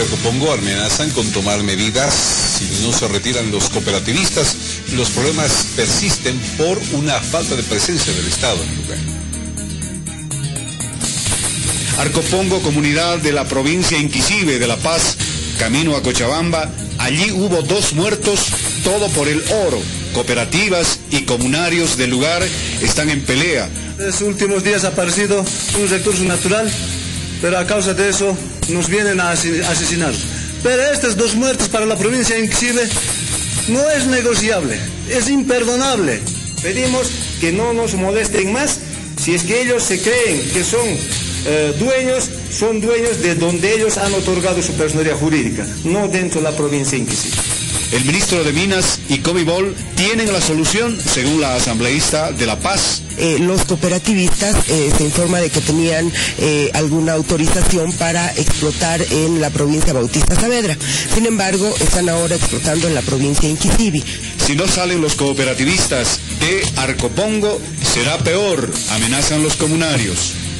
de Arcopongo amenazan con tomar medidas si no se retiran los cooperativistas. Los problemas persisten por una falta de presencia del Estado en el lugar. Arcopongo, comunidad de la provincia Inquisibe de La Paz, camino a Cochabamba. Allí hubo 2 muertos, todo por el oro. Cooperativas y comunarios del lugar están en pelea. En los últimos días ha aparecido un recurso natural, pero a causa de eso nos vienen a asesinar. Pero estas 2 muertes para la provincia de Inquisibe no es negociable, es imperdonable. Pedimos que no nos molesten más. Si es que ellos se creen que son dueños de donde ellos han otorgado su personería jurídica, no dentro de la provincia de Inquisibe. El ministro de Minas y Comibol tienen la solución, según la asambleísta de La Paz. Los cooperativistas se informa de que tenían alguna autorización para explotar en la provincia Bautista Saavedra. Sin embargo, están ahora explotando en la provincia Inquisibe. Si no salen los cooperativistas de Arcopongo, será peor, amenazan los comunarios.